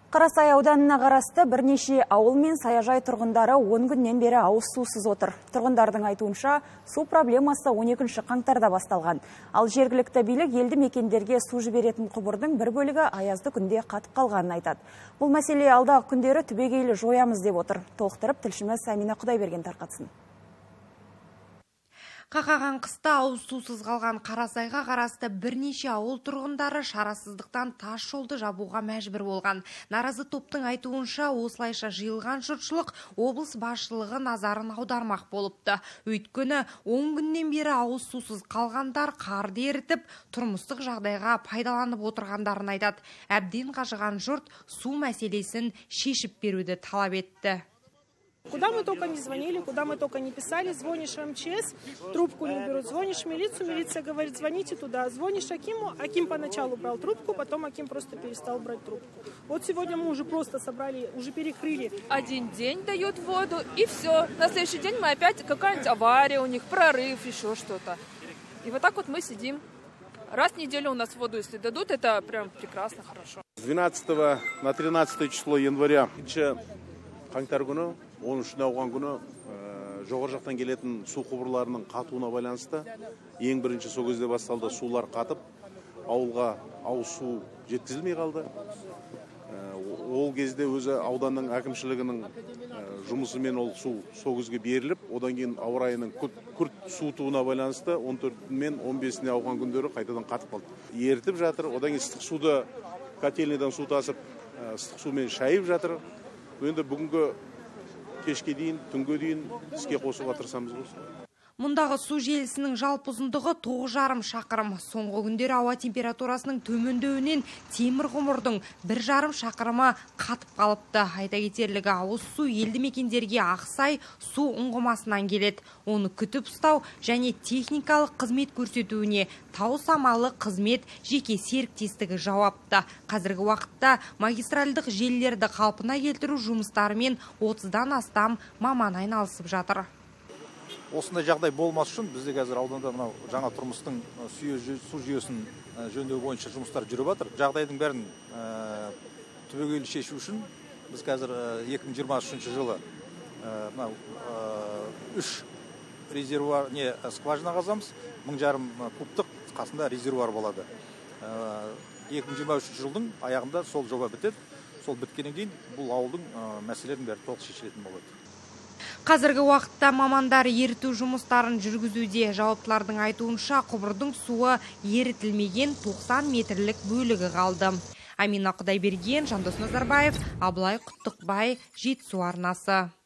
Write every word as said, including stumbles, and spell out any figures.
Қарасай ауданына қарасты бірнеше ауыл мен саяжай тұрғындары он күннен бері ауыз сусыз отыр. Тұрғындардың айтуынша, су проблемасы он екінші қаңтарда басталған. Ал жергілікті билік елді мекендерге су жіберетін құбырдың бір бөлігі аязды күнде қатып қалғанын айтады. Бұл мәселе алдағы күндері түбегейлі жоямыз деп отыр. Толықтырып тілшіміз Амина Құдайберген тарқатсын. Қақаған қыста ауыз сусыз қалған Қарасайға қарасты бірнеше ауыл тұрғындары шарасыздықтан тас жолды жабуға мәжбүр болған. Наразы топтың айтуынша, осылайша жиылған жұртшылық облыс басшылығы назарын аудармақ болыпты. Өйткені он күннен бері ауыз сусыз қалғандар қарды ерітіп, тұрмыстық жағдайға пайдаланып отырғандарын айтады. Әбден қажыған жұрт су мәселесін шешіп беруді талап етті. Куда мы только не звонили, куда мы только не писали, звонишь в эм че эс, трубку не берут, звонишь в милицию, милиция говорит, звоните туда, звонишь Акиму, Аким поначалу брал трубку, потом Аким просто перестал брать трубку. Вот сегодня мы уже просто собрали, уже перекрыли. Один день дают воду и все. На следующий день мы опять какая-нибудь авария у них, прорыв, еще что-то. И вот так вот мы сидим. Раз в неделю у нас воду, если дадут, это прям прекрасно, хорошо. С двенадцатого на тринадцатое число января қаңтар күні, он үшінші ауған күні жоғары жақтан келетін су құбырларының қатуына байланысты ең бірінші сол кезде басталды, сулар қатып, ауылға ауыз су жеткізілмей қалды. Ол кезде өзі ауданның әкімшілігінің жұмысымен ол су сол кезге беріліп, одан кейін ауа райының күрт суытуына байланысты он төрті мен он бесіне ауған күндері қайтадан қатып қалды. Ерітіп жатыр, одан кейін ыстық суды котельныйдан су тасып, ыстық сумен шайып жатыр. Енді бүгінгі кешке дейін, түнге дейін іске қосуға тырысамыз ғой. Мұндағы су желісінің жалпы ұзындығы тоғыз жарым шақырым. Соңғы күндері ауа температурасының төмендеуінен темір құмырдың бір жарым шақырымы қатып қалыпты. Айта кетерлігі, ауыз су елді мекендерге Ақсай су ұңғымасынан келеді. Оны күтіп ұстау және техникалық қызмет көрсетуіне Тау самалы қызмет жеке серіктестігі жауапты. Қазіргі уақытта магистральдық желілерді қалпына келтіру жұмыстарымен отыздан астам маман айналысып жатыр. Осындай жағдай болмас үшін бізде қазір ауданда мынау жаңа тұрмыстың су жүйесін жөндеу бойынша жұмыстар жүріп жатыр. Жағдайдың бәрін түбегейлі шешу үшін біз қазір екі мың жиырма үшінші жылы мынау үш резервуар не скважина қазамыз, мың жарым кубтық қасында резервуар болады. екі мың жиырма үшінші жылдың аяғында сол жоба бітеді. Сол біткеннен кейін бұл ауылдың мәселелерінің бәрі толық шешілетін болады. Қазіргі уақытта мамандар еріту жұмыстарын жүргізуде. Жауаптылардың айтуынша құбырдың суы ерітілмеген тоқсан метрлік бөлігі қалды. Амина Құдайберген, Жандос Назарбаев, Абылай Құттықбай, Жетісу арнасы.